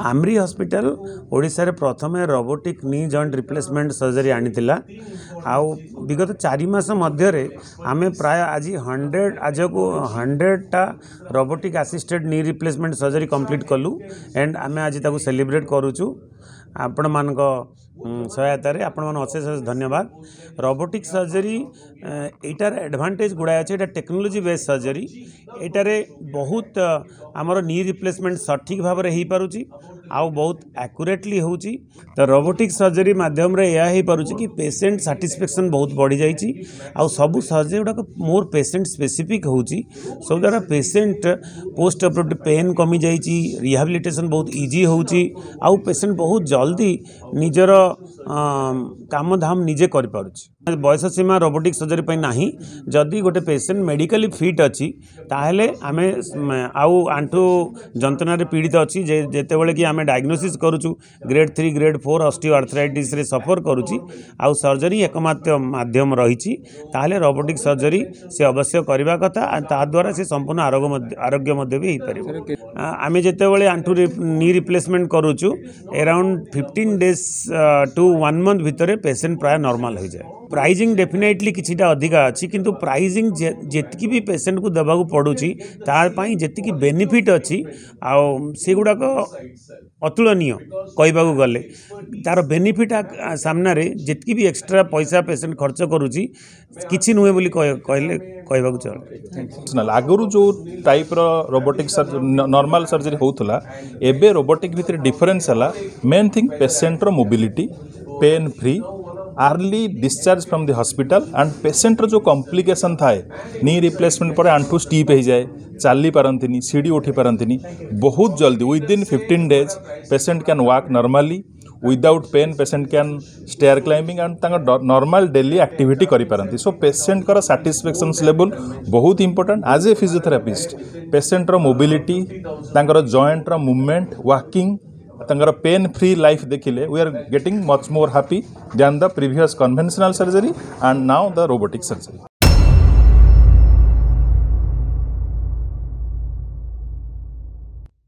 Amri hospital Odisha रे प्रथम robotic knee joint replacement surgery आनीला आउ विगत 4 मास मध्य आमे प्राय आज 100 को 100टा robotic assisted knee replacement surgery complete कलु एंड आमे आज ताको सेलिब्रेट करूछु आपण मान सहायतार आपण मान अशेष धन्यवाद। रोबोटिक सर्जरी एटार एडवांटेज गुड़ा अच्छे एटा टेक्नोलोजी बेस्ड सर्जरी एटारे बहुत आमर नी रिप्लेसमेंट सठिक भाव में हो पारुची आउ बहुत एक्यूरेटली होची। तो रोबोटिक सर्जरी माध्यम रे यह हो पारुची कि पेशेंट सैटिस्फैक्शन बहुत बढ़ी जाइए आउ सबू सर्जरी गुड़ाक मोर पेशेंट स्पेसिफिक होची सब द्वारा पेशेंट पोस्ट ऑपरेटिव पेन कमी जाइए रिहाबिलिटेशन बहुत इजी होची आउ पेशेंट बहुत जल्दी निजर काम धाम निजे कर पारुची। बयस सीमा रोबोटिक सर्जरी पे नाही जदि गोटे पेशेंट मेडिकली फिट अच्छी ताहले आमे आउ आंठू जंत्रणा पीड़ित अच्छी जेते बळे कि आमे डायग्नोसिस करूछु ग्रेड 3 ग्रेड 4 ऑस्टियोआर्थराइटिस रे सफर करूची आउ सर्जरी एकमात्र माध्यम रही ताहले रोबोटिक सर्जरी से अवश्य करबा कथा ता द्वारा से संपूर्ण आरोग्य मध्य भी हो पारिबो। आमे जेते बळे आंठू नी रिप्लेसमेंट करूछु अराउंड 15 डेज टू 1 मंथ भितर पेशेंट प्राय नॉर्मल हो जाए। प्राइजिंग डेफिनेटली किछिटा अधिका अच्छी किंतु प्राइजिंग जेतकी भी पेशेंट को देवाक पड़ुची तार पई जेतकी बेनिफिट अच्छी आउ से गुड़ाक अतुलनीय कहबाक गले तार बेनिफिट सामना रे जेतकी भी एक्स्ट्रा पैसा पेशेंट खर्च करुची किछि नुहे बोली कहले कहबाक चल। आगुरु जो टाइप रो रोबोटिक नॉर्मल सर्जरी होउतला एबे रोबोटिक भितर डिफरेंस हला मेन थिंग पेशेंट रो mobility pain free early discharge from the hospital and patient जो कॉम्प्लिकेशन थाए नी रिप्लेसमेंट पर आंठू स्टीप हो जाए चली पारंतिनी सीढ़ी उठी पारंतिनी बहुत जल्दी within 15 days patient can walk normally without pain patient can stair climbing and normal daily activity करि पारंती। सो पेशेंट कर सैटिस्फैक्शन लेवल बहुत important as a physiotherapist patient रो मोबिलिटी तांकर जॉइंट रो मूवमेंट वॉकिंग तंगर पेन फ्री लाइफ देखिले we are getting much more happy than the previous conventional surgery and now the robotic surgery.